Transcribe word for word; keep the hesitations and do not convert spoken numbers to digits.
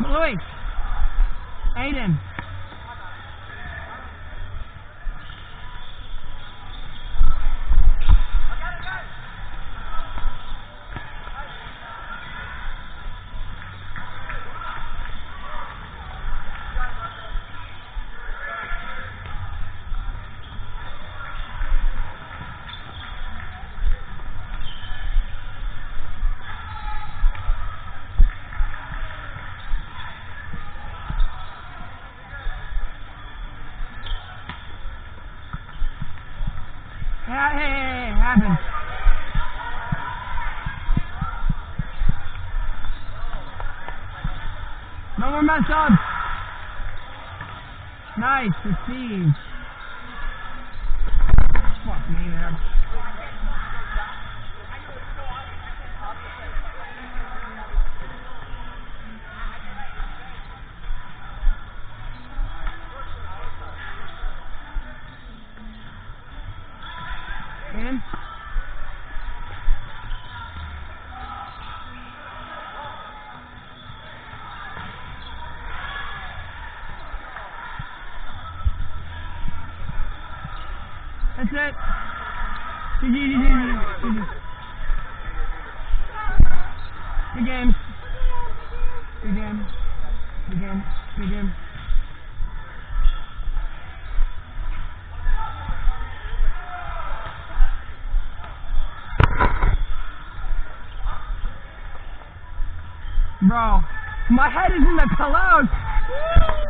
Louis. Aiden. Hey, hey, hey, hey, happens. No more mess ups. Nice, receive. Fuck me, man. In. That's it. G G, G G, G G. Good game. Good game. Good game. Good game. Bro, my head is in the clouds.